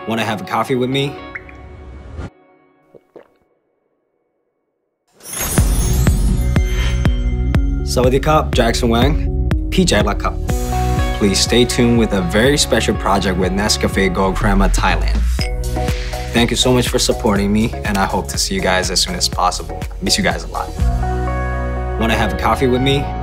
Want to have a coffee with me? Sawadee Jackson Wang, PJ Cup. Please stay tuned with a very special project with NESCAFE Go Crema Thailand. Thank you so much for supporting me, and I hope to see you guys as soon as possible. Miss you guys a lot. Want to have a coffee with me?